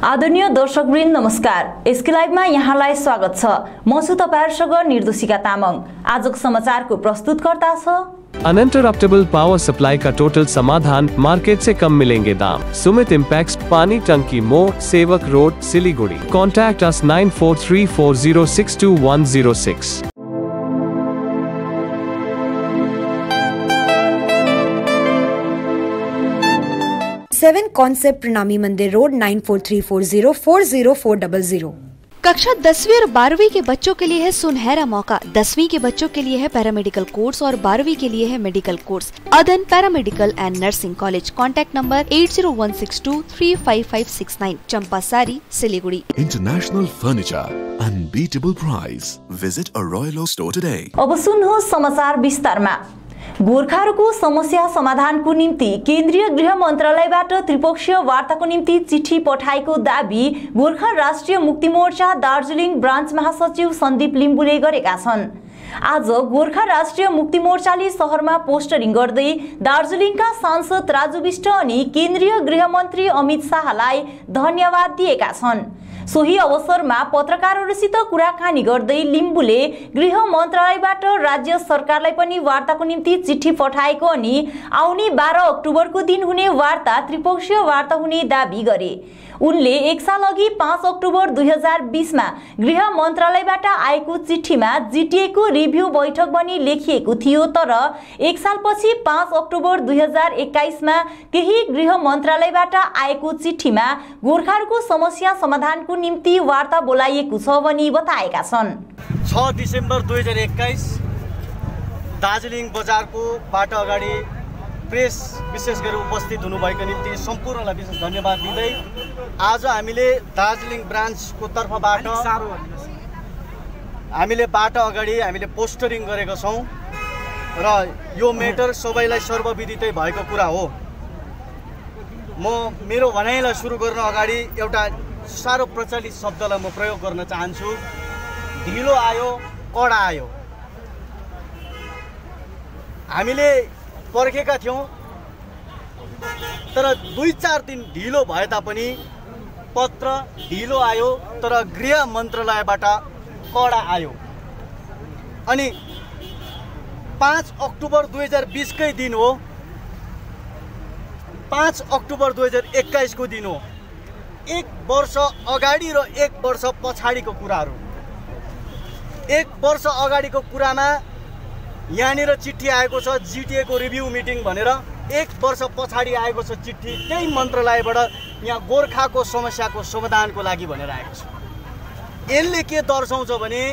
आदरणीय दर्शकवृन्द नमस्कार। एसके लाइभमा यहाँलाई स्वागत छ। म छु तपाईहरुसँग निर्दोषिका तामाङ। आजको समाचारको प्रस्तुतकर्ता छ अनइंटरप्टेबल पावर सप्लाई का टोटल समाधान, मार्केट से कम मिलेंगे दाम। Sumit Impex, Pani Tanki More, Sevoke road, Siliguri. Contact us 9434062106। 7 concept Pranami Mandir road 9434040400। कक्षा 10वीं और 12वीं के बच्चों के लिए है सुनहरा मौका। 10वीं के बच्चों के लिए है पैरामेडिकल कोर्स और 12वीं के लिए है medical course. Adan paramedical and nursing college. Contact number 8016235569, Champasari, Siliguri. International furniture, unbeatable price. Visit a royal store today. अब सुन्नुहोस् समाचार विस्तारमा। गोर्खाहरूको समस्या समाधानको निम्ति केन्द्रीय गृह मन्त्रालयबाट त्रिपक्षीय वार्ताको निम्ति चिठी पठाएको दाबी गोर्खा राष्ट्रिय मुक्ति मोर्चा दार्जिलिङ ब्रान्च महासचिव सन्दीप लिम्बुले गरेका छन्। आज गोर्खा राष्ट्रिय मुक्ति मोर्चाले शहरमा पोस्टरिङ गर्दै दार्जिलिङका सांसद राजु विष्ट अनि केन्द्रीय गृह मन्त्री अमित शाहलाई धन्यवाद दिएका छन्। सोही अवसरमा पत्रकारहरूसित कुराकानी गर्दै लिम्बुले गृह मन्त्रालयबाट राज्य सरकारलाई पनि वार्ताको निम्ति चिठी पठाएको अनि आउने 12 अक्टोबरको दिन हुने वार्ता त्रिपक्षीय वार्ता हुने दाबी गरे। उनले एक साल अघि 5 अक्टोबर 2020 मा गृह मन्त्रालयबाट आएको चिठीमा जीटीए को रिभ्यू बैठक पनि लेखिएको थियो, तर एक सालपछि 5 अक्टोबर 2021 मा केही गृह मन्त्रालयबाट आएको चिठीमा गोर्खाहरूको समस्या समाधानको निम्ति वार्ता बोलाइएको छ भनी बताएका छन्। 6 डिसेम्बर 2021 दार्जिलिङ बजारको बाटो अगाडि प्रेस विशेष गरी उपस्थित हुनुभएको निम्ति सम्पूर्णलाई विशेष धन्यवाद दिँदै आज हामीले दार्जिलिङ ब्रान्चको तर्फबाट हामीले बाटो अगाडि हामीले पोस्टरिङ गरेका छौं र यो मेटर सबैलाई सर्वविदितै भएको कुरा हो। म मेरो भनाइलाई सुरु गर्न अगाडि एउटा साह्रो प्रचलित शब्दलाई म प्रयोग गर्न चाहन्छु। ढिलो आयो कडा आयो। हामीले पर्खेका थियौं, तर 2-4 दिन ढिलो भए तापनि पत्र ढिलो आयो, तर गृह मन्त्रालयबाट कडा आयो। अनि 5 अक्टोबर 2020 कै दिन हो, 5 अक्टोबर 2021 को दिन हो। 1 वर्ष अगाडि र 1 वर्ष पछाडिको कुराहरू। 1 वर्ष अगाडिको कुरामा यहाँनिर चिठी आएको छ जीटीए को रिभ्यू मिटिङ भनेर। 1 वर्ष पछाडि आएको छ चिठी त्यही मन्त्रालयबाट यहाँ गोर्खाको समस्याको समाधानको लागि भनेर आएको छ। यसले के दर्शाउँछ भने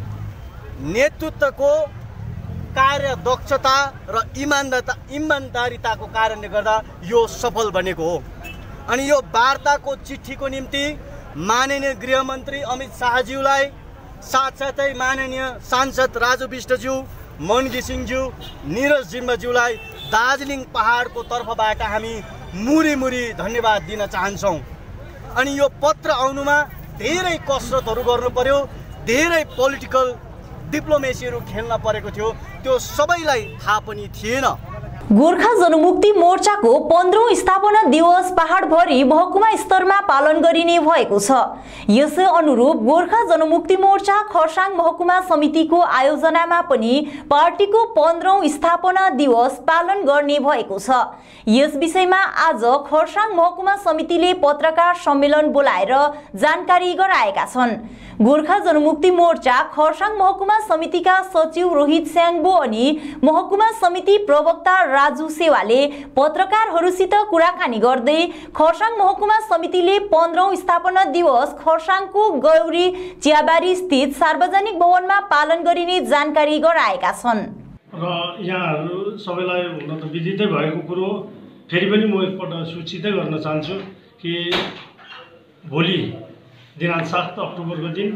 नेतृत्वको कार्यदक्षता र इमानदारीताको कारणले गर्दा यो सफल बनेको हो। अनि यो वार्ताको चिठीको निम्ति माननीय गृहमन्त्री अमित शाहज्यूलाई, साथसाथै माननीय सांसद राजु विष्टज्यू, मन घिसिङज्यू, निरज जिम्बाज्यूलाई दार्जिलिङ पहाडको तर्फबाट हामी मुरी धन्यवाद दिन चाहन्छौँ। अनि यो पत्र आउनुमा धेरै कसरतहरू गर्नु पर्यो, धेरै पोलिटिकल डिप्लोमेसीहरू खेल्न परेको थियो, त्यो सबैलाई थाहा पनि थिएन। गोर्खा जनमुक्ति मोर्चाको 15औं स्थापना दिवस पहाडभरि महकुमा स्तरमा पालन गरिने भएको छ। यसै अनुरूप गोर्खा जनमुक्ति मोर्चा खरसाङ महकुमा समितिको आयोजनामा पनि पार्टीको 15औं स्थापना दिवस पालन गर्ने भएको छ। यस विषयमा आज खरसाङ महकुमा समितिले पत्रकार सम्मेलन बोलाएर जानकारी गराएका छन्। गोर्खा जनमुक्ति मोर्चा खरसाङ महकुमा समितिका सचिव रोहित स्याङ्बो अनि महकुमा समिति प्रवक्ता राजु सेवाले पत्रकारहरूसित कुराकानी गर्दै खरसाङ महकुमा समितिले 15औं स्थापना दिवस खरसाङको गौरी चियाबारी स्थित सार्वजनिक भवनमा पालन गरिने जानकारी गराएका छन्। र यहाँहरू सबैलाई हुन त विदितै भएको कुरो, फेरि पनि म एकपल्ट सूचितै गर्न चाहन्छु कि भोलि दिनाङ्क 7 अक्टोबरको दिन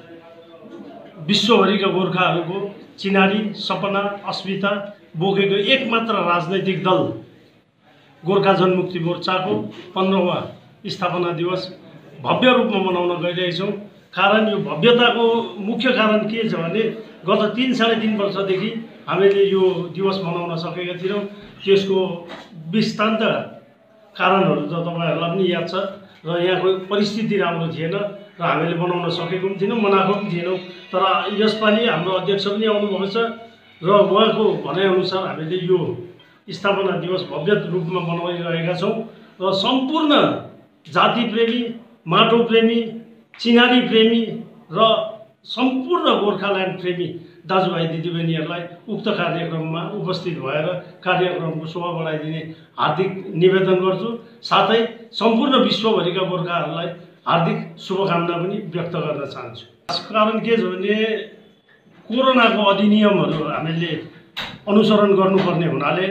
विश्वभरिका गोर्खाहरूको चिनारी, सपना, अस्मिता बोकेको एकमात्र राजनैतिक दल गोर्खा जनमुक्ति मोर्चाको 15वां स्थापना दिवस भव्य रूपमा मनाउन गइरहेछौँ। कारण यो भव्यताको मुख्य कारण के छ भने गत 3-3.5 वर्षदेखि हामीले यो दिवस मनाउन सकेका थियौँ। त्यसको विस्तान्त कारणहरू त तपाईहरुलाई पनि याद छ। र यहाँको परिस्थिति राम्रो थिएन र हामीले बनाउन सकेको पनि थिएनौँ, मनाएको पनि थिएनौँ। तर यसपालि हाम्रो अध्यक्ष पनि आउनुभएको छ र उहाँको भनाइअनुसार हामीले यो स्थापना दिवस भव्य रूपमा मनाइरहेका छौँ र सम्पूर्ण जातिप्रेमी, माटोप्रेमी, चिनारी प्रेमी र सम्पूर्ण गोर्खाल्यान्ड प्रेमी दाजुभाइ दिदीबहिनीहरूलाई उक्त कार्यक्रममा उपस्थित भएर कार्यक्रमको शोभा बढाइदिने हार्दिक निवेदन गर्छु। साथै सम्पूर्ण विश्वभरिका गोर्खाहरूलाई हार्दिक शुभकामना पनि व्यक्त गर्न चाहन्छु। कारण के छ भने कोरोनाको अधिनियमहरू हामीले अनुसरण गर्नुपर्ने हुनाले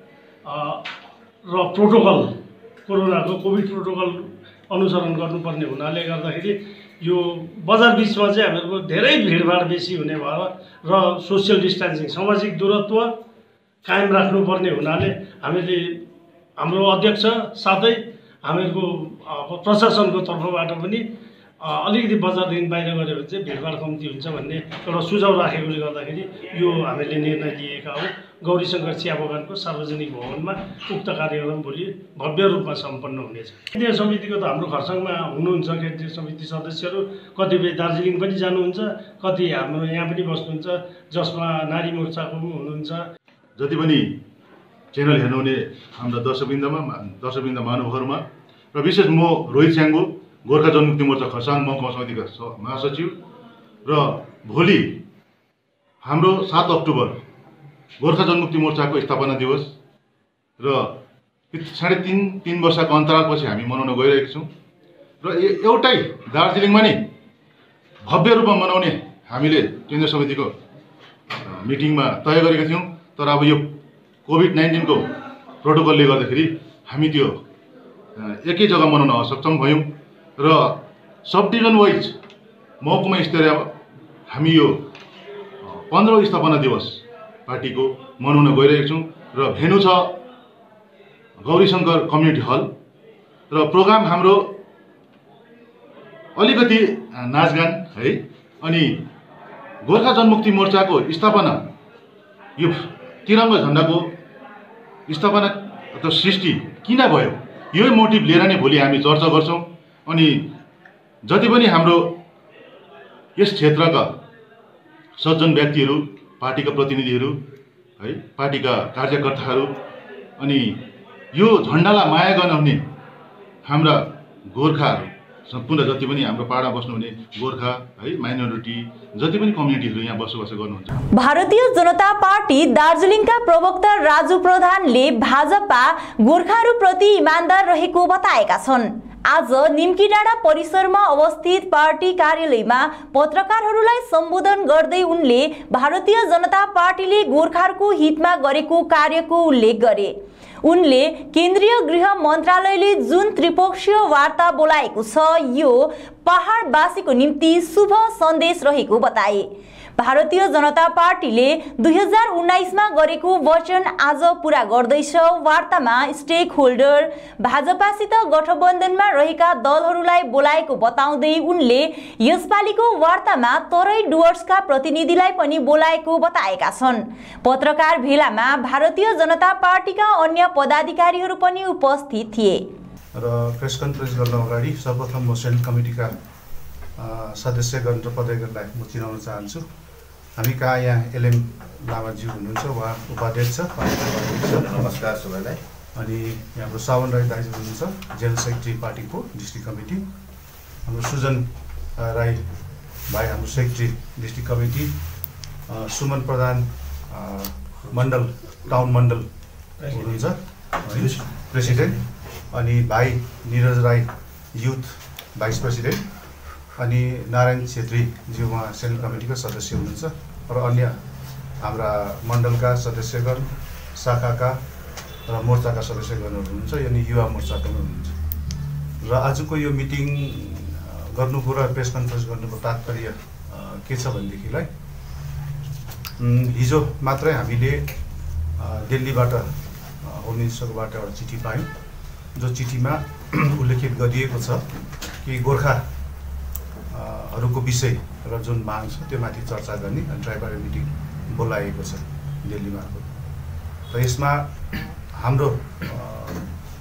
र प्रोटोकल कोरोनाको कोभिड प्रोटोकल अनुसरण गर्नुपर्ने हुनाले गर्दाखेरि यो बजार बिचमा चाहिँ हामीहरूको धेरै भिडभाड बेसी हुने भएर र सोसियल डिस्टेन्सिङ सामाजिक दूरत्व कायम राख्नुपर्ने हुनाले हामीले हाम्रो अध्यक्ष साथै हामीहरूको प्रशासनको तर्फबाट पनि अलिकति बजारदेखि बाहिर गऱ्यो भने चाहिँ भिडभाड कम्ती हुन्छ भन्ने एउटा सुझाव राखेकोले गर्दाखेरि यो हामीले निर्णय लिएका हौँ। गौरीशङ्कर चिया बगानको सार्वजनिक भवनमा उक्त कार्यक्रम भोलि भव्य रूपमा सम्पन्न हुनेछ। केन्द्रीय समितिको त हाम्रो खरसाङमा हुनुहुन्छ केन्द्रीय समिति सदस्यहरू, कतिपय दार्जिलिङ पनि जानुहुन्छ, कति हाम्रो यहाँ पनि बस्नुहुन्छ, जसमा नारी मोर्चाको पनि हुनुहुन्छ। जति पनि च्यानल हेर्नुहुने हाम्रा दर्शकवृन्द महानुभावहरूमा र विशेष म रोहित स्याङ्गो गोर्खा जनमुक्ति मोर्चा खरसाङ महकुमा समितिका महासचिव र भोलि हाम्रो 7 अक्टोबर गोर्खा जनमुक्ति मोर्चाको स्थापना दिवस र 3.5 वर्षको अन्तरालपछि हामी मनाउन गइरहेका छौँ र एउटै दार्जिलिङमा नै भव्य रूपमा मनाउने हामीले केन्द्रीय समितिको मिटिङमा तय गरेका थियौँ। तर अब यो कोभिड-19 को प्रोटोकलले गर्दाखेरि हामी त्यो एकै जग्गा मनाउन असक्षम भयौँ र सब डिभिजन वाइज महकुमा स्तरीय हामी यो 15औं स्थापना दिवस पार्टीको मनाउन गइरहेका छौँ र भेन्यू छ गौरीशङ्कर कम्युनिटी हल र प्रोग्राम हाम्रो अलिकति नाचगान है। अनि गोर्खा जनमुक्ति मोर्चाको स्थापना यो तिरङ्गा झन्डाको स्थापना अथवा सृष्टि किन भयो यो मोटिभ लिएर नै भोलि हामी चर्चा गर्छौँ। अनि जति पनि हाम्रो यस क्षेत्रका सज्जन व्यक्तिहरू, पार्टीका प्रतिनिधिहरू है, पार्टीका कार्यकर्ताहरू अनि यो झन्डालाई माया गर्नुहुने हाम्रा गोर्खाहरू, सम्पूर्ण जति पनि हाम्रो पाहाडमा बस्नुहुने गोर्खा है, माइनोरिटी जति पनि कम्युनिटीहरू यहाँ बसोबास गर्नुहुन्छ। भारतीय जनता पार्टी दार्जिलिङका प्रवक्ता राजु प्रधानले भाजपा गोर्खाहरूप्रति इमानदार रहेको बताएका छन्। आज निम्कीडाँडा परिसरमा अवस्थित पार्टी कार्यालयमा पत्रकारहरूलाई सम्बोधन गर्दै उनले भारतीय जनता पार्टीले गोर्खाहरूको हितमा गरेको कार्यको उल्लेख गरे। उनले केन्द्रीय गृह मन्त्रालयले जुन त्रिपक्षीय वार्ता बोलाएको छ यो पहाडवासीको निम्ति शुभ सन्देश रहेको बताए। भारतीय जनता पार्टीले 2019 मा गरेको वचन आज पूरा गर्दैछ। वार्तामा स्टेक होल्डर भाजपासित गठबन्धनमा रहेका दलहरूलाई बोलाएको बताउँदै उनले यसपालिको वार्तामा तराई डुवर्सका प्रतिनिधिलाई पनि बोलाएको बताएका छन्। पत्रकार भेलामा भारतीय जनता पार्टीका अन्य पदाधिकारीहरू पनि उपस्थित थिए। र प्रेस कन्फरेन्स गर्न अगाडि सर्वप्रथम म सेन्ट्रल कमिटीका सदस्यगण र पदाधिकारीलाई म चिनाउन चाहन्छु। हामी कहाँ यहाँ एलएम लामाज्यू हुनुहुन्छ, उहाँ उपाध्यक्ष। नमस्कार सबैलाई। अनि हाम्रो सावन राई दाइजू हुनुहुन्छ, जेनरल सेक्रेटरी पार्टीको डिस्ट्रिक्ट कमिटी। हाम्रो सुजन राई भाइ हाम्रो secretary district committee. Suman Pradhan Mandal town Mandal हुनुहुन्छ प्रेसिडेन्ट। अनि भाइ Niraj Rai youth vice president. अनि नारायण छेत्री ज्यू उहाँ सेन्ट्रल कमिटीका सदस्य हुनुहुन्छ र अन्य हाम्रा मण्डलका सदस्यगण, शाखाका र मोर्चाका सदस्यगणहरू हुनुहुन्छ, यानि युवा मोर्चाका पनि हुनुहुन्छ। र आजको यो मिटिङ गर्नुको र प्रेस कन्फरेन्स गर्नुको तात्पर्य के छ भनेदेखिलाई हिजो मात्रै हामीले दिल्लीबाट होम मिनिस्टरबाट एउटा चिठी पायौँ, जो चिठीमा उल्लेखित गरिएको छ कि गोर्खाहरूको विषय र जुन माग छ त्यो माथि चर्चा गर्ने अनि ट्राइपार्टाइट मिटिङ बोलाएको छ दिल्ली मार्फत। र यसमा हाम्रो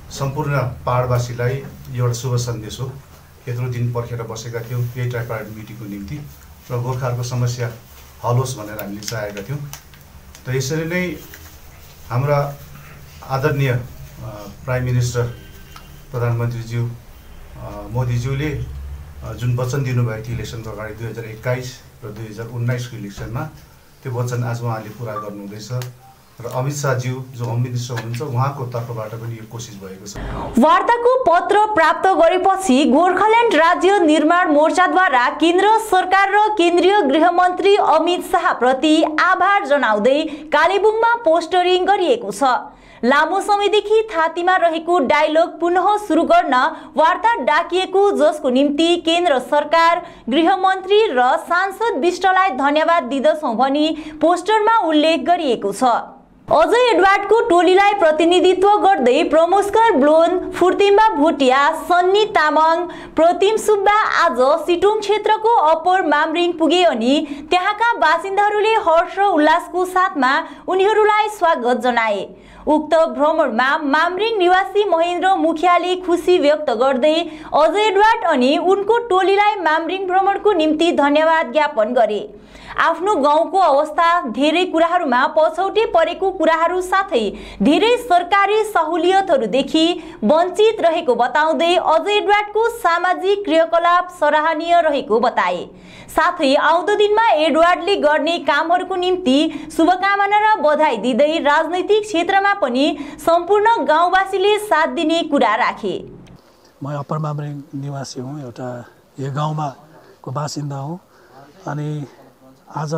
सम्पूर्ण पहाडवासीलाई एउटा शुभ सन्देश हो। यत्रो दिन पर्खेर बसेका थियौँ यही ट्राइपार्टाइट मिटिङको निम्ति र गोर्खाहरूको समस्या हल होस् भनेर हामीले चाहेका थियौँ। र यसरी नै हाम्रा आदरणीय प्राइम मिनिस्टर प्रधानमन्त्रीज्यू मोदीज्यूले जुन वचन दिनुभएको थियो इलेक्सनको अगाडि 2021 र 2019 को इलेक्सनमा, त्यो वचन आज उहाँले पुरा गर्नुहुँदैछ र अमित शाहज्यू जो होम मिनिस्टर हुनुहुन्छ उहाँको तर्फबाट पनि यो कोसिस भएको छ। वार्ताको पत्र प्राप्त गरेपछि गोर्खाल्यान्ड राज्य निर्माण मोर्चाद्वारा केन्द्र सरकार र केन्द्रीय गृहमन्त्री अमित शाह प्रति आभार जनाउँदै कालेबुङमा पोस्टरिङ गरिएको छ। लामो समयदेखि थातीमा रहेको डायलग पुनः सुरु गर्न वार्ता डाकिएको, जसको निम्ति केन्द्र सरकार, गृहमन्त्री र सांसद विष्टलाई धन्यवाद दिँदछौं भनी पोस्टरमा उल्लेख गरिएको छ। अजय एडवर्डको टोलीलाई प्रतिनिधित्व गर्दै प्रमोस्कर ब्लोन, फुर्तिम्बा भुटिया, सन्नी तामाङ, प्रतिम सुब्बा आज सिटोङ क्षेत्रको अप्पर मामरिङ पुगे अनि त्यहाँका बासिन्दाहरूले हर्ष र उल्लासको साथमा उनीहरूलाई स्वागत जनाए। उक्त भ्रमणमा मामरिङ निवासी महेन्द्र मुखियाले खुसी व्यक्त गर्दै अजय एडवर्ड अनि उनको टोलीलाई मामरिङ भ्रमणको निम्ति धन्यवाद ज्ञापन गरे। आफ्नो गाउँको अवस्था, धेरै कुराहरूमा पछौटे परेको कुराहरू साथै धेरै सरकारी सहुलियतहरूदेखि वञ्चित रहेको बताउँदै अजय एडवर्डको सामाजिक क्रियाकलाप सराहनीय रहेको बताए। साथै आउँदो दिनमा एडवर्डले गर्ने कामहरूको निम्ति शुभकामना र बधाई दिँदै राजनैतिक क्षेत्रमा पनि सम्पूर्ण गाउँवासीले साथ दिने कुरा राखे। म अप्पर मामरिङ निवासी हुँ, एउटा यो गाउँमा को बासिन्दा हुँ अनि आज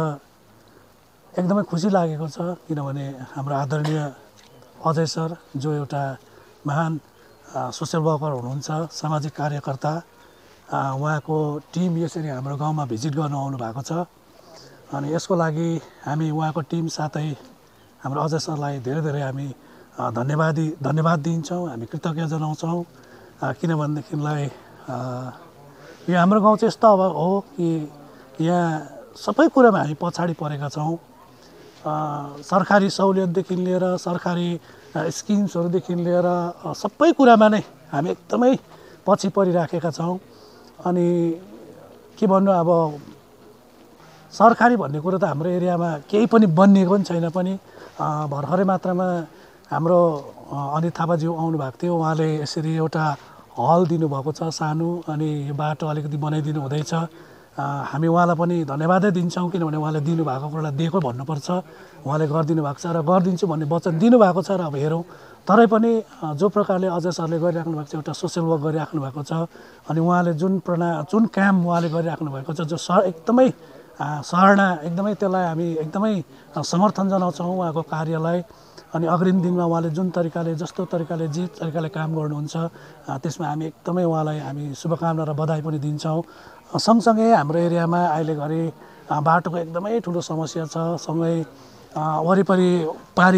एकदमै खुसी लागेको छ किनभने हाम्रो आदरणीय अजय सर जो एउटा महान सोशल वर्कर हुनुहुन्छ, सामाजिक कार्यकर्ता, उहाँको टिम यसरी हाम्रो गाउँमा भिजिट गर्न आउनु भएको छ अनि यसको लागि हामी उहाँको टिम साथै हाम्रो अजय सरलाई धेरै धेरै हामी धन्यवाद दिन्छौँ, हामी कृतज्ञ जनाउँछौँ। किनभनेदेखिलाई यो हाम्रो गाउँ चाहिँ यस्तो हो कि यहाँ सबै कुरामा हामी पछाडि परेका छौँ। सरकारी सहुलियतदेखि लिएर सरकारी स्किम्सहरूदेखि लिएर सबै कुरामा नै हामी एकदमै पछि परिराखेका छौँ। अनि के भन्नु, अब सरकारी भन्ने कुरो त हाम्रो एरियामा केही पनि बनिएको पनि छैन पनि। भर्खरै मात्रामा हाम्रो अनित थापाज्यू आउनुभएको थियो, उहाँले यसरी एउटा हल दिनुभएको छ सानो, अनि यो बाटो अलिकति बनाइदिनु हुँदैछ। हामी उहाँलाई पनि धन्यवादै दिन्छौँ किनभने उहाँले दिनुभएको कुरालाई दिएको भन्नुपर्छ। उहाँले गरिदिनु भएको छ र गरिदिन्छु भन्ने वचन दिनुभएको छ र अब हेरौँ। तरै पनि जो प्रकारले अजय सरले गरिराख्नु भएको छ, एउटा सोसियल वर्क गरिराख्नु भएको छ अनि उहाँले जुन काम उहाँले गरिराख्नु भएको छ जो एकदमै सराहना, एकदमै त्यसलाई हामी एकदमै समर्थन जनाउँछौँ उहाँको कार्यलाई। अनि अग्रिम दिनमा उहाँले जुन तरिकाले जस्तो तरिकाले जे तरिकाले काम गर्नुहुन्छ त्यसमा हामी एकदमै उहाँलाई हामी शुभकामना र बधाई पनि दिन्छौँ। सँगसँगै हाम्रो एरियामा अहिले घरि बाटोको एकदमै ठुलो समस्या छ। सँगै वरिपरि वारी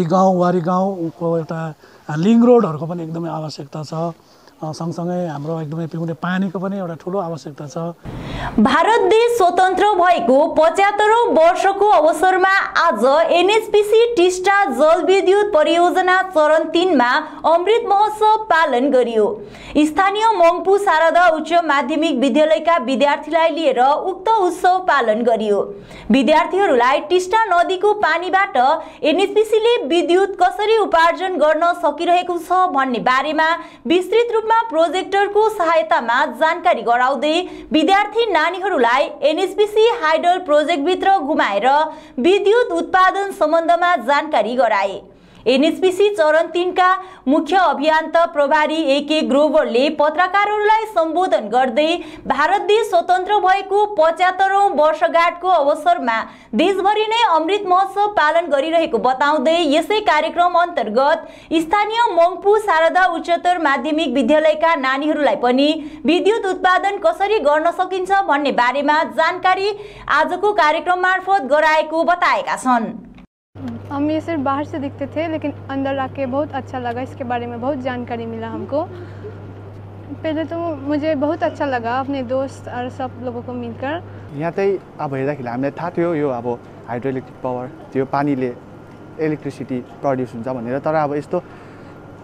गाउँको एउटा लिङ्क रोडहरूको पनि एकदमै आवश्यकता छ। सँगसँगै हाम्रो एकदमै पिउने पानीको पनि एउटा ठुलो आवश्यकता छ। भारत देश स्वतन्त्र भएको 75औं वर्षको अवसरमा आज एनएचपीसी टिस्टा जलविद्युत परियोजना चरण 3 मा अमृत महोत्सव पालन गरियो। स्थानीय मङ्पु शारदा उच्च माध्यमिक विद्यालयका विद्यार्थीलाई लिएर उक्त उत्सव पालन गरियो। विद्यार्थीहरूलाई टिस्टा नदीको पानीबाट एनएचपीसीले विद्युत कसरी उपार्जन गर्न सकिरहेको छ भन्ने बारेमा विस्तृत रूपमा प्रोजेक्टरको सहायतामा जानकारी गराउँदै विद्यार्थी नानीहरूलाई एनएचपीसी हाइडल प्रोजेक्टभित्र घुमाएर विद्युत उत्पादन सम्बन्धमा जानकारी गराए। एनएचपीसी चरण 3 का मुख्य अभियन्ता प्रभारी एके ग्रोवरले पत्रकारहरूलाई सम्बोधन गर्दै भारत देश स्वतन्त्र भएको 75औं वर्षगाँठको अवसरमा देशभरि नै अमृत महोत्सव पालन गरिरहेको बताउँदै यसै कार्यक्रम अन्तर्गत स्थानीय मङ्पु शारदा उच्चतर माध्यमिक विद्यालयका नानीहरूलाई पनि विद्युत उत्पादन कसरी गर्न सकिन्छ भन्ने बारेमा जानकारी आजको कार्यक्रम मार्फत गराएको बताएका छन्। हम ये सिर्फ बाहर से दिखते थे लेकिन अंदर आके बहुत अच्छा लगा, इसके बारे में बहुत जानकारी मिला हमको। पहले तो मुझे बहुत अच्छा लगा अपने दोस्त और सब लोगों को मिलकर। यहाँ चाहिँ अब हेर्दाखेरि हामीलाई थाहा थियो यो अब हाइड्रो इलेक्ट्रिक पावर त्यो पानीले इलेक्ट्रिसिटी प्रड्युस हुन्छ भनेर, तर अब यस्तो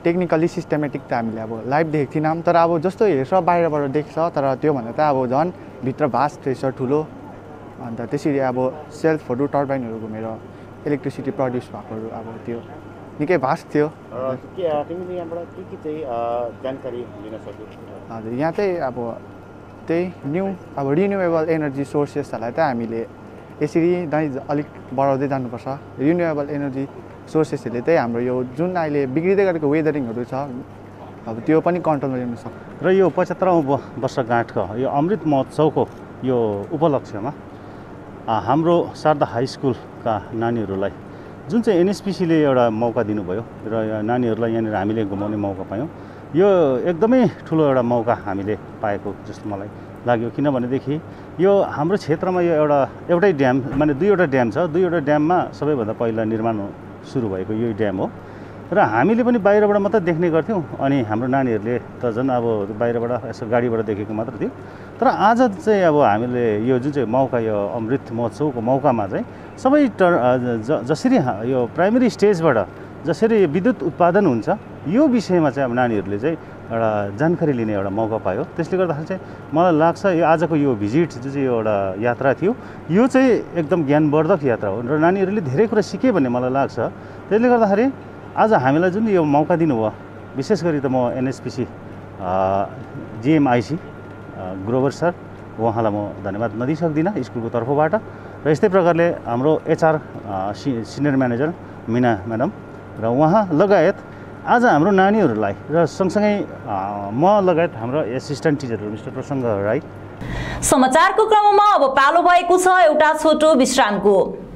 टेक्निकली सिस्टमेटिक त हामीले अब लाइभ देखेको थिएनौँ, तर अब जस्तो हेर्छ बाहिरबाट देख्छ, तर त्योभन्दा त अब झन् भित्र भास्ट रहेछ ठुलो। अन्त त्यसरी अब सेल्फहरू टर्बाइनहरू घुमेर इलेक्ट्रिसिटी प्रड्युस भएकोहरू अब त्यो निकै भास्ट थियो। तिमीले यहाँबाट के चाहिँ जानकारी लिन सक्यौ? हजुर, यहाँ चाहिँ अब त्यही अब रिन्युएबल एनर्जी सोर्सेसहरूलाई त हामीले यसरी नै अलिक बढाउँदै जानुपर्छ। रिन्युएबल एनर्जी सोर्सेसहरूले चाहिँ हाम्रो यो जुन अहिले बिग्रिँदै गरेको वेदरिङहरू छ अब त्यो पनि कन्ट्रोलमा ल्याउन सक्छ। र यो 75औं वर्षगाँठको यो अमृत महोत्सवको यो उपलक्ष्यमा हाम्रो शारदा हाई स्कुलका नानीहरूलाई जुन चाहिँ एनएचपिसीले एउटा मौका दिनुभयो र नानीहरूलाई यहाँनिर हामीले घुमाउने मौका पायौँ, यो एकदमै ठुलो एउटा मौका हामीले पाएको जस्तो मलाई लाग्यो। किनभनेदेखि यो हाम्रो क्षेत्रमा यो एउटै ड्याम माने दुईवटा ड्याम छ, दुईवटा ड्याममा सबैभन्दा पहिला निर्माण सुरु भएको यही ड्याम हो र हामीले पनि बाहिरबाट मात्र देख्ने गर्थ्यौँ अनि हाम्रो नानीहरूले त झन् अब बाहिरबाट यसो गाडीबाट देखेको मात्र थियो। तर आज चाहिँ अब हामीले यो जुन चाहिँ मौका यो अमृत महोत्सवको मौकामा चाहिँ सबै जसरी यो प्राइमेरी स्टेजबाट जसरी विद्युत उत्पादन हुन्छ यो विषयमा चाहिँ अब नानीहरूले चाहिँ एउटा जानकारी लिने एउटा मौका पायो। त्यसले गर्दाखेरि चाहिँ मलाई लाग्छ यो आजको यो भिजिट जुन चाहिँ एउटा यात्रा थियो यो चाहिँ एकदम ज्ञानवर्धक यात्रा हो र नानीहरूले धेरै कुरा सिके भन्ने मलाई लाग्छ। त्यसले गर्दाखेरि आज हामीलाई जुन यो मौका दिनुभयो, विशेष गरी त म एनएचपिसी जिएमआइसी ग्रोवर सर उहाँलाई म धन्यवाद नदिइसक्दिनँ स्कुलको तर्फबाट र यस्तै प्रकारले हाम्रो HR senior manager Mina madam र उहाँ लगायत आज हाम्रो नानीहरूलाई र सँगसँगै म लगायत हाम्रो एसिस्टेन्ट टिचरहरू मिस्टर प्रसङ्ग राई। समाचारको क्रममा अब पालो भएको छ एउटा छोटो विश्रामको।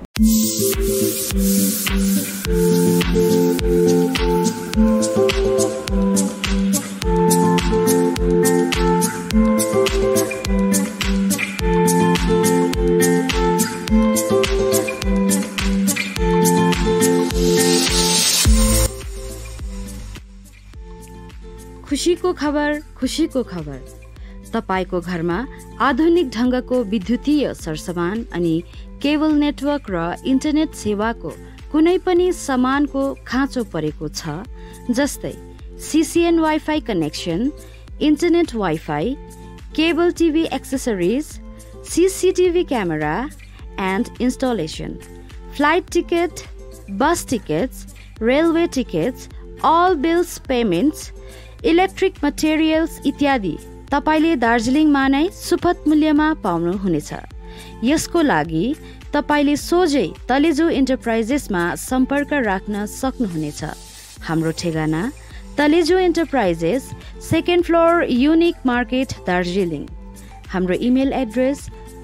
खुशीको खबर तपाईको घरमा आधुनिक ढङ्गको विद्युतीय सरसामान अनि केबल नेटवर्क र इन्टरनेट सेवाको कुनै पनि सामानको खाँचो परेको छ, जस्तै CCN wifi connection, internet wifi, cable TV accessories, CCTV camera and installation, flight ticket, bus tickets, railway tickets, all bills payments, electric materials इत्यादि तपाईले दार्जिलिङमा नै सुपथ मूल्यमा पाउनुहुनेछ। यसको लागि तपाईले सोझै तलेजु इन्टरप्राइजेसमा सम्पर्क राख्न सक्नुहुनेछ। हाम्रो ठेगाना Taleju enterprises, 2nd floor unique market Darjeeling. हाम्रो इमेल एड्रेस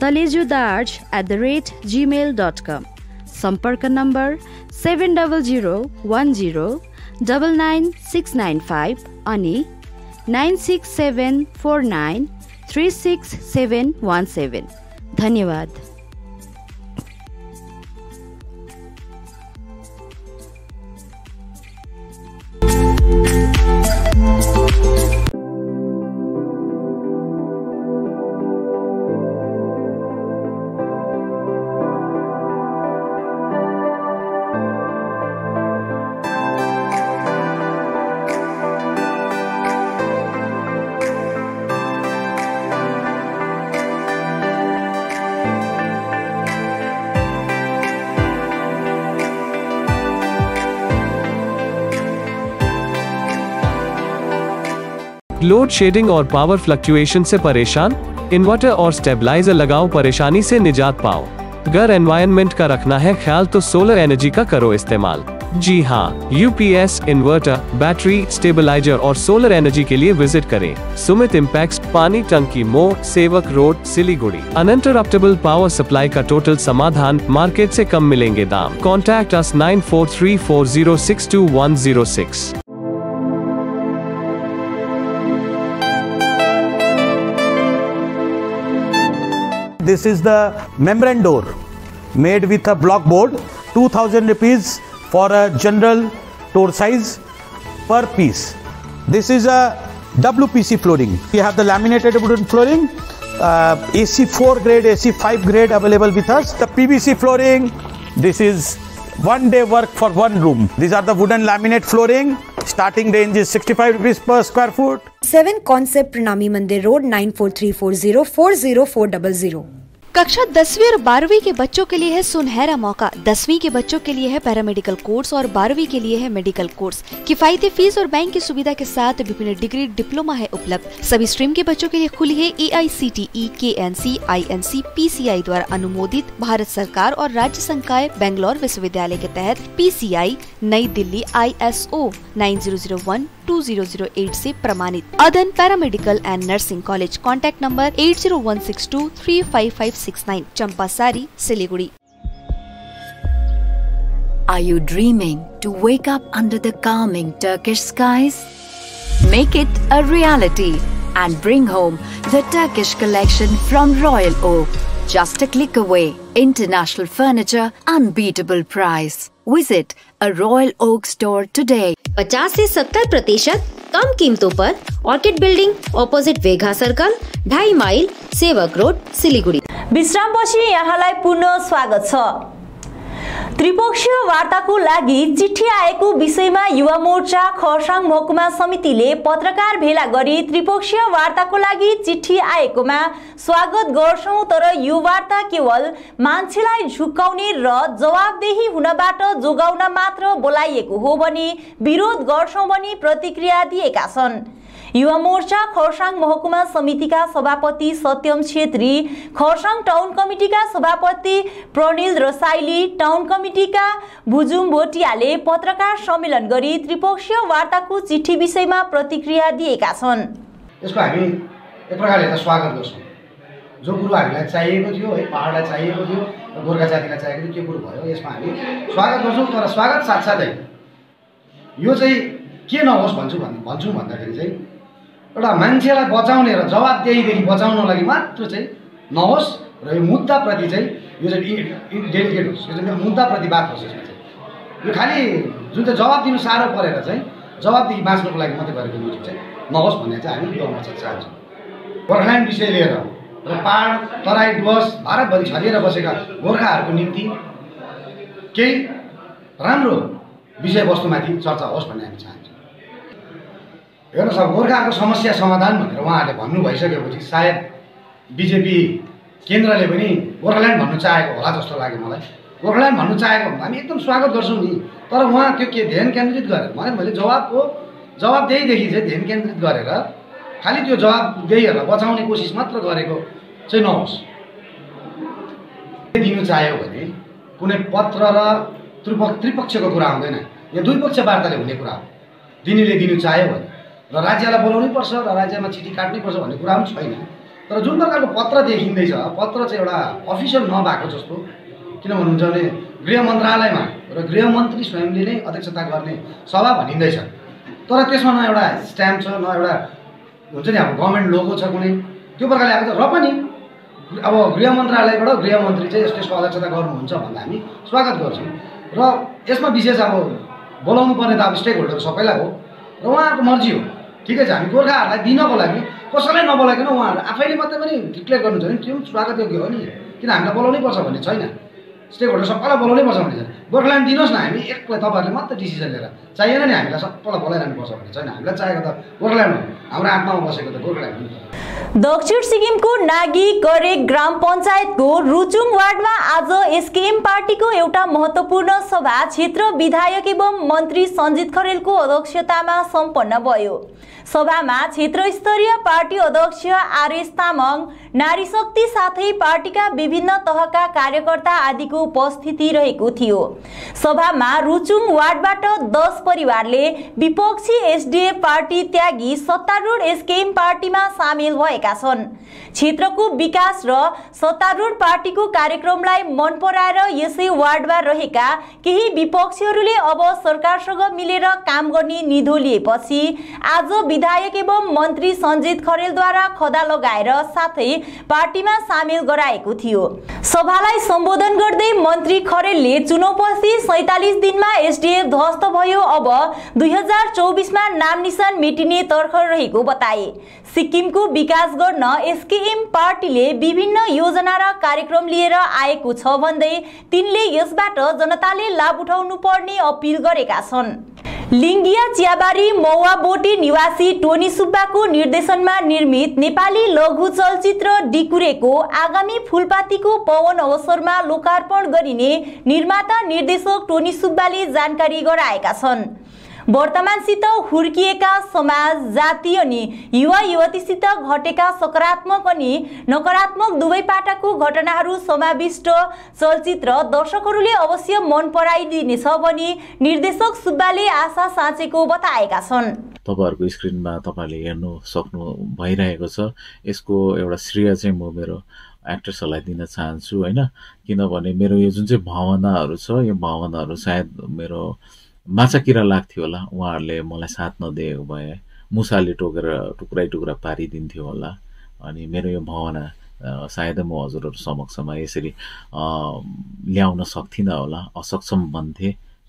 talejudarj@gmail.com। सम्पर्क नम्बर 7001099695 अनि 9674936717। धन्यवाद। लोड शेडिंग और पावर फ्लक्चुएशन से परेशान? इन्वर्टर और स्टेबलाइजर लगाओ, परेशानी से निजात पाओ। घर एनवायरनमेंट का रखना है ख्याल तो सोलर एनर्जी का करो इस्तेमाल। जी हाँ, यूपीएस, इन्वर्टर, बैटरी, स्टेबलाइजर और सोलर एनर्जी के लिए विजिट करें Sumit Impex, Pani Tanki More, Sevoke road, Siliguri. Uninterruptible power supply का टोटल समाधान, मार्केट से कम मिलेंगे दाम। Contact us 9434062106। This is the membrane door made with a block board, 2000 rupees for a general door size per piece. This is a WPC flooring. We have the laminated wooden flooring, AC4 grade, AC5 grade available with us. The PVC flooring, this is one day work for one room. These are the wooden laminate flooring. Starting range is 65 rupees per square foot. 7 Concept Pranami Mandir Road 9434040400. कक्षा 10वीं और 12वीं के बच्चों के लिए है सुनहरा मौका। 10वीं के बच्चों के लिए है पैरामेडिकल कोर्स और 12वीं के लिए है मेडिकल कोर्स। किफायती फीस और बैंक की सुविधा के साथ विभिन्न डिग्री डिप्लोमा है उपलब्ध। सभी स्ट्रीम के बच्चों के लिए खुली है AICTE, KNC, INC, PCI द्वारा अनुमोदित भारत सरकार और राज्य संकाय बेंगलोर विश्वविद्यालय के तहत PCI नई दिल्ली ISO 9001-2008 से प्रमाणित। Adan paramedical and nursing college. Contact number 8016235569, Champasari, Siliguri. Are you dreaming to wake up under the calming Turkish skies? Make it a reality and bring home the Turkish collection from Royal Oak. Just a click away. International furniture, unbeatable price. Visit a Royal Oak store today. 50 से 70% कम कीमतों पर Orchid building opposite Vega circle, 2.5 mile, Sevoke road, Siliguri. विश्रामपछि यहाँलाई पुनः स्वागत छ। त्रिपक्षीय वार्ताको लागि चिठी आएको विषयमा युवा मोर्चा खरसाङ महकुमा समितिले पत्रकार भेला गरी त्रिपक्षीय वार्ताको लागि चिठी आएकोमा स्वागत गर्छौं, तर यो वार्ता केवल मान्छेलाई झुक्काउने र जवाबदेही हुनबाट जोगाउन मात्र बोलाइएको हो भनी विरोध गर्छौं भनी प्रतिक्रिया दिएका छन्। युवा मोर्चा खरसाङ महकुमा समितिका सभापति सत्यम छेत्री, खरसाङ टाउन कमिटीका सभापति प्रनिल रसाइली, टाउन कमिटीका भुजुम भोटियाले पत्रकार सम्मेलन गरी त्रिपक्षीय वार्ताको चिठी विषयमा प्रतिक्रिया दिएका छन्। यसको हामी एक प्रकारले त स्वागत गर्छौं। जो कुरो हामीलाई चाहिएको थियो है, पहाडलाई चाहिएको थियो, गोर्खा जातिलाई चाहिएको थियो, त्यो कुरो भयो। यसमा हामी स्वागत गर्छौं, तर स्वागत साथसाथै यो चाहिँ के नहोस् भन्छु भन्दाखेरि चाहिँ एउटा मान्छेलाई बचाउने र जवाबदेहीदेखि बचाउनको लागि मात्र चाहिँ नहोस् र यो मुद्दाप्रति चाहिँ यो चाहिँ डेलिकेट होस्। यो चाहिँ मुद्दाप्रति बात होस्। यसमा चाहिँ यो खालि जुन चाहिँ जवाब दिनु साह्रो परेर चाहिँ जवाबदेखि बाँच्नको लागि मात्रै गरेको मिटिङ चाहिँ नहोस् भन्ने चाहिँ हामी युवा मोर्चा चाहन्छौँ। गोर्खाल्यान्ड विषय लिएर र पहाड तराई डुवर्स भारतभरि छरिएर बसेका गोर्खाहरूको निम्ति केही राम्रो विषयवस्तुमाथि चर्चा होस् भन्ने हामी चाहन्छौँ। हेर्नुहोस्, अब गोर्खाहरूको समस्या समाधान भनेर उहाँहरूले भन्नु भइसकेपछि सायद बिजेपी केन्द्रले पनि गोर्खाल्यान्ड भन्नु चाहेको होला जस्तो लाग्यो मलाई। गोर्खाल्यान्ड भन्नु चाहेको हामी एकदम स्वागत गर्छौँ नि, तर उहाँ त्यो के ध्यान केन्द्रित गरेर मैले जवाबदेहीदेखि चाहिँ ध्यान केन्द्रित गरेर खालि त्यो जवाबदेहीहरूलाई बचाउने कोसिस मात्र गरेको चाहिँ नहोस्। दिनु चाह्यो भने कुनै पत्र र त्रिपक्षको कुरा आउँदैन, यो दुई पक्ष वार्ताले हुने कुरा हो। दिनेले दिनु चाह्यो भने र राज्यलाई बोलाउनै पर्छ र राज्यमा चिठी काट्नै पर्छ भन्ने कुरा पनि छैन। तर जुन प्रकारको पत्र देखिँदैछ, पत्र चाहिँ एउटा अफिसियल नभएको जस्तो, किन भन्नुहुन्छ भने गृह मन्त्रालयमा र गृहमन्त्री स्वयंले नै अध्यक्षता गर्ने सभा भनिँदैछ, तर त्यसमा न एउटा स्ट्याम्प छ, न एउटा हुन्छ नि अब गभर्मेन्ट लोगो छ कुनै, त्यो प्रकारले आएको छ। र पनि अब गृह मन्त्रालयबाट गृहमन्त्री चाहिँ यसको अध्यक्षता गर्नुहुन्छ भन्दा हामी स्वागत गर्छौँ। र यसमा विशेष अब बोलाउनु पर्ने त अब स्टेक होल्डर सबैलाई हो र उहाँहरूको मर्जी हो। ठिकै छ, हामी गोर्खाहरूलाई दिनको लागि कसैलाई नबोलाइकन उहाँहरू आफैले मात्रै पनि डिक्लेयर गर्नुहुन्छ भने त्यो पनि स्वागत योग्य हो नि, किन हामीलाई बोलाउनै पर्छ भन्ने छैन। स्टेक होल्डर सबैलाई बोलाउनै पर्छ भन्ने छैन। गोर्खाल्यान्ड दिनुहोस् न, हामी एक्लै तपाईँहरूले मात्रै डिसिजन लिएर चाहिएन नि हामीलाई सबैलाई बोलाइरहनु पर्छ भन्ने छैन। हामीलाई चाहिएको त गोर्खाल्यान्ड हो, हाम्रो आत्मामा बसेको त गोर्खाल्यान्ड हो। दक्षिण सिक्किमको नागी करेक ग्राम पञ्चायतको रुचुङ वार्डमा आज एसकेएम पार्टीको एउटा महत्त्वपूर्ण सभा क्षेत्र विधायक एवं मन्त्री सञ्जित खरेलको अध्यक्षतामा सम्पन्न भयो। सभामा क्षेत्र स्तरीय पार्टी अध्यक्ष आरएस तामाङ, नारी शक्ति साथै पार्टीका विभिन्न तहका कार्यकर्ता आदिको उपस्थिति रहेको थियो। सभामा रुचुङ वार्डबाट 10 परिवारले विपक्षी एसडीएफ पार्टी त्यागी सत्तारूढ एसकेएम पार्टीमा सामेल भएका छन्। क्षेत्रको विकास र सत्तारूढ पार्टीको कार्यक्रमलाई मन पराएर यसै वार्डमा रहेका केही विपक्षीहरूले अब सरकारसँग मिलेर काम गर्ने निधो लिएपछि आज विधायक एवं मन्त्री सञ्जित खरेलद्वारा खदा लगाएर साथै पार्टीमा सामेल गराएको थियो। सभालाई सम्बोधन गर्दै मन्त्री खरेलले चुनावपछि 47 दिनमा एसडीएफ ध्वस्त भयो, अब 2024 मा नाम निशान मेटिने तर्खर रहेको बताए। सिक्किमको विकास गर्न एसकेएम पार्टीले विभिन्न योजना र कार्यक्रम लिएर आएको छ भन्दै तिनले यसबाट जनताले लाभ उठाउनु पर्ने अपिल गरेका छन्। लिङ्गिया चियाबारी मौवाबोटी निवासी टोनी सुब्बाको निर्देशनमा निर्मित नेपाली लघु चलचित्र डिकुरेको आगामी फुलपातीको पवन अवसरमा लोकार्पण गरिने निर्माता निर्देशक टोनी सुब्बाले जानकारी गराएका छन्। वर्तमानसित हुर्किएका समाज, जाति अनि युवा युवतीसित घटेका सकारात्मक अनि नकारात्मक दुवै पाटाको घटनाहरू समाविष्ट चलचित्र दर्शकहरूले अवश्य मन पराइदिनेछ भनी निर्देशक सुब्बाले आशा साँचेको बताएका छन्। तपाईहरुको स्क्रिनमा तपाईले हेर्नु सक्नु भइरहेको छ। यसको एउटा श्रेय चाहिँ म मेरो एक्ट्रेसहरूलाई दिन चाहन्छु हैन, किनभने मेरो यो जुन चाहिँ भावनाहरू छ, यो भावनाहरू सायद मेरो माछाकिरा लाग्थ्यो होला, उहाँहरूले मलाई साथ नदिएको भए मुसाले टोकेर टुक्रा टुक्रा पारिदिन्थ्यो होला। अनि मेरो यो भावना सायद म हजुरहरु समक्षमा यसरी ल्याउन सक्थिनँ होला, असक्षम बन्थे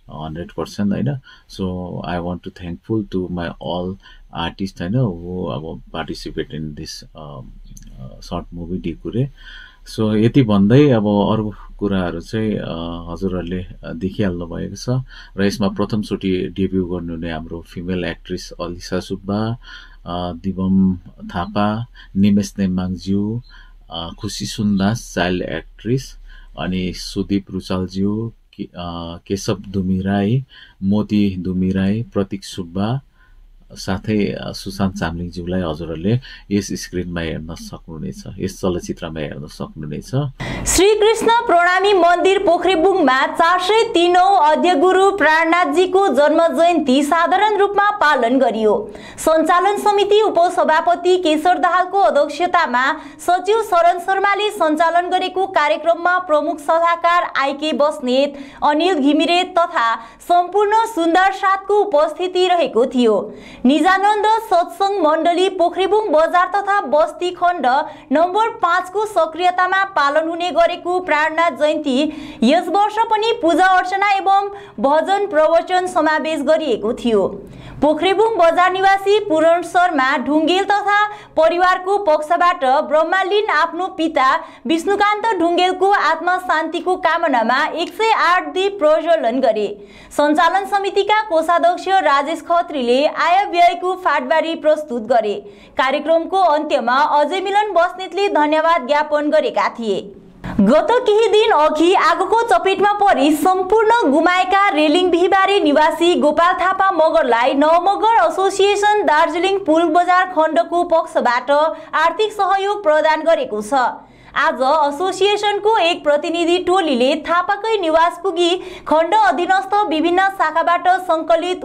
100% हैन। So I want to thankful to my all artist हैन हु अब participate in this short movie Dikure. So यति भन्दै अब अरु कुराहरू चाहिँ हजुरहरूले देखिहाल्नु भएको छ र यसमा प्रथमचोटि डेब्यु गर्नुहुने हाम्रो फिमेल एक्ट्रेस अलिसा सुब्बा, दिवम थापा, निमेश नेमाङज्यू, खुसी सुन्दास चाइल्ड एक्ट्रेस, अनि सुदीप रुचालज्यू, केशव दुमिराई, मोती दुमिराई, प्रतीक सुब्बा साथै सुशान्त चामलिङज्यूलाई हजुरहरूले यस स्क्रिनमा हेर्न सक्नुहुनेछ, यस चलचित्रमा हेर्न सक्नुहुनेछ। श्री कृष्ण प्रणामी मन्दिर पोखरेबुङमा 403औं अध्यगुरु प्राणनाथजीको जन्म जयन्ती साधारण रूपमा पालन गरियो। सञ्चालन समिति उपसभापति केशर दाहालको अध्यक्षतामा सचिव शरण शर्माले सञ्चालन गरेको कार्यक्रममा प्रमुख सल्लाहकार आइके बस्नेत, अनिल घिमिरे तथा सम्पूर्ण सुन्दर साथको उपस्थिति रहेको थियो। निजानन्द सत्संग मण्डली पोखरेबुङ बजार तथा बस्ती खण्ड नम्बर 5 को सक्रियतामा पालन हुने गरेको प्राणनाथ जयन्ती यस वर्ष पनि पूजा अर्चना एवं भजन प्रवचन समावेश गरिएको थियो। पोखरेबुङ बजार निवासी पूरण शर्मा ढुङ्गेल तथा परिवारको पक्षबाट ब्रह्मालीन आफ्नो पिता विष्णुकान्त ढुङ्गेलको आत्मा शान्तिको कामनामा 108 दीप प्रज्वलन गरे। सञ्चालन समितिका कोषाध्यक्ष राजेश खत्रीले आय व्ययको फाटबारी प्रस्तुत गरे। कार्यक्रमको अन्त्यमा अजय मिलन बस्नेतले धन्यवाद ज्ञापन गरेका थिए। गत केही दिन अघि आगोको चपेटमा परि सम्पूर्ण गुमाएका रेलिङ बिहीबारी निवासी गोपाल थापा मगरलाई नवमगर एसोसिएसन दार्जिलिङ पुल बजार खण्डको पक्षबाट आर्थिक सहयोग प्रदान गरेको छ। आज एसोसिएसनको एक प्रतिनिधि टोलीले थापाकै निवास पुगी खण्ड अधीनस्थ विभिन्न शाखाबाट सङ्कलित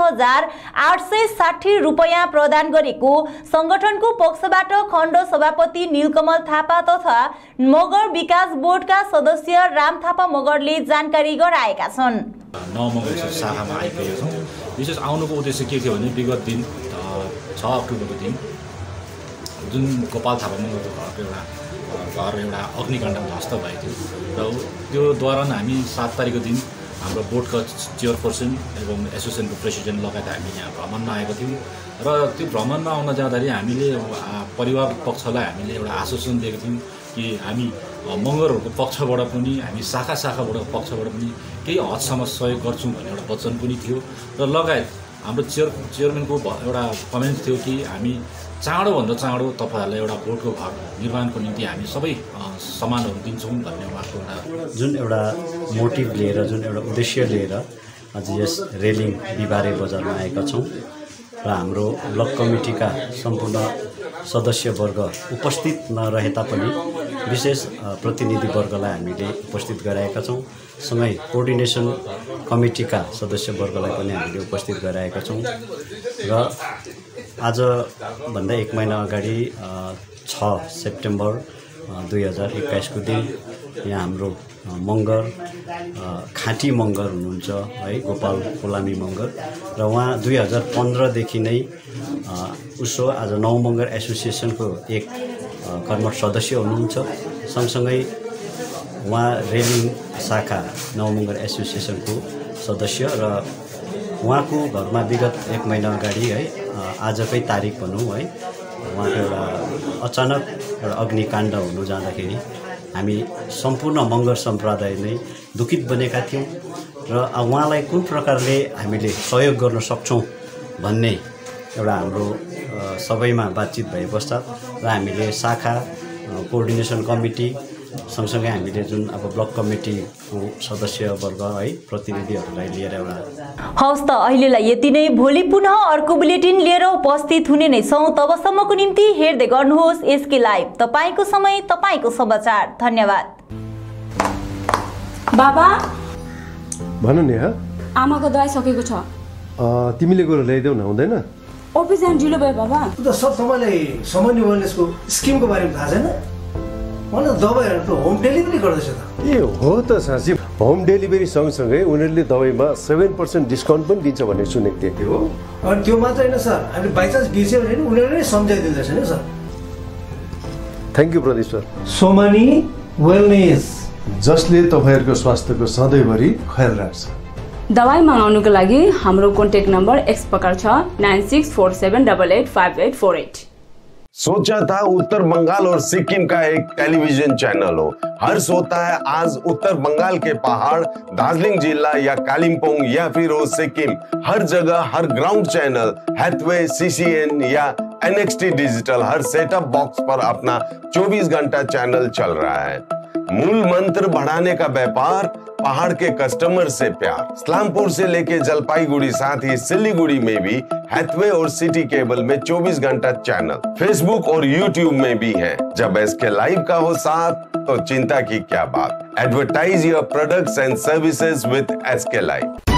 29,860 रुपैयाँ प्रदान गरेको संगठनको पक्षबाट खण्ड सभापति नीलकमल थापा तथा मगर विकास बोर्डका सदस्य राम थापा मगरले जानकारी गराएका छन्। नवमगर शाखामा आइपुगेका छौँ। विशेष आउनुको उद्देश्य के थियो भने विगत दिन 6 अक्टोबरको दिन जुन गोपाल थापा मगरको घर एउटा अग्निकाण्डमा ध्वस्त भएको थियो र त्यो दौरान हामी 7 तारिकको दिन हाम्रो बोर्डका चेयरपर्सन एवं एसोसिएसनको प्रेसिडेन्ट लगायत हामी यहाँ भ्रमणमा आएको थियौँ र त्यो भ्रमणमा आउन जाँदाखेरि हामीले परिवार पक्षलाई हामीले एउटा आश्वासन दिएको थियौँ कि हामी मगरहरूको पक्षबाट पनि हामी शाखाबाट पक्षबाट पनि केही हदसम्म सहयोग गर्छौँ भन्ने एउटा वचन पनि थियो र लगायत हाम्रो चेयरम्यानको एउटा कमेन्ट थियो कि हामी चाँडोभन्दा चाँडो तपाईहरुलाई एउटा बोर्डको घर निर्माणको निम्ति हामी सबै सामानहरू दिन्छौँ भन्ने उहाँको एउटा जुन एउटा मोटिभ लिएर, जुन एउटा उद्देश्य लिएर आज यस रेलिङ बिहीबारे बजारमा आएका छौँ र हाम्रो ब्लक कमिटीका सम्पूर्ण सदस्यवर्ग उपस्थित नरहे तापनि विशेष प्रतिनिधिवर्गलाई हामीले उपस्थित गराएका छौँ। सँगै कोअर्डिनेसन कमिटीका सदस्यवर्गलाई पनि हामीले उपस्थित गराएका छौँ र आज भन्दा 1 महिना अगाडि 6 सेप्टेम्बर 2021 को दिन यहाँ हाम्रो मगर खाँटी मगर हुनुहुन्छ है, गोपाल कोलामी मगर र उहाँ 2015 देखि नै उसो आज नवमगर एसोसिएसनको एक कर्मठ सदस्य हुनुहुन्छ। सँगसँगै उहाँ रेलिङ शाखा नवमगर एसोसिएसनको सदस्य र उहाँको घरमा विगत 1 महिना अगाडि है आजकै तारिक भनौँ है उहाँको एउटा अचानक एउटा अग्निकाण्ड हुनु जाँदाखेरि हामी सम्पूर्ण मगर सम्प्रदाय नै दुखित बनेका थियौँ र उहाँलाई कुन प्रकारले हामीले सहयोग गर्न सक्छौँ भन्ने एउटा हाम्रो सबैमा बातचित भए पश्चात र हामीले शाखा कोअर्डिनेसन कमिटी सँगसँगै हामीले जुन अब ब्लक कमिटीको सदस्यवर्ग है प्रतिनिधिहरूलाई लिएर एउटा हवस् त अहिलेलाई यति नै। भोलि पुनः अर्को बुलेटिन लिएर उपस्थित हुने नै छौँ। तबसम्मको निम्ति हेर्दै गर्नुहोस् एसके लाइभ। तपाईँको समय तपाईँको समाचार। धन्यवाद। बाबा भन नेहा। आमाको दबाई सकेको छ। तिमीले गएर ल्याइदेऊ न, हुँदैन? अफिस जान ढिलो भयो बाबा। त सब तपाईँलाई सामान्य वेलनेसको स्किमको बारेमा थाहा छैन? मलाई दबाईहरू त होम डेलिभरी गर्दैछ त। ए हो त साँच्ची, होम डेलिभरी सँगसँगै उनीहरूले दबाईमा 7% डिस्काउन्ट पनि दिन्छ भन्ने सुनेको थिएँ। हो, अनि त्यो मात्र होइन सर, हामीले बाइचान्स बिर्स्यो भने उनीहरूले नै सम्झाइदिँदैछ नि sir. Thank you Pradeep sir. Somani wellness, जसले तपाईँहरूको स्वास्थ्यको सधैँभरि ख्याल राख्छ। दबाई मगाउनुको लागि हाम्रो कन्ट्याक्ट नम्बर एक्स प्रकार छ 9647885848। सोचा था उत्तर बंगाल और सिक्किम का एक टेलीविजन चैनल हो। हर्ष होता है आज उत्तर बंगाल के पहाड़, दार्जिलिंग जिला या कालिम्पोंग या फिर हो सिक्किम, हर जगह हर ग्राउंड चैनल हैथवे, सीसीएन या एनएक्सटी डिजिटल हर सेटअप बॉक्स पर अपना 24 घंटा चैनल चल रहा है। मूल मंत्र बढ़ाने का व्यापार, पहाड़ के कस्टमर से प्यार। इस्लामपुर से लेके जलपाईगुड़ी साथ ही सिलीगुड़ी में भी हैथवे और सिटी केबल में 24 घंटा चैनल, फेसबुक और यूट्यूब में भी है। जब एसके लाइव का हो साथ तो चिंता की क्या बात। Advertise your products and services with SK live.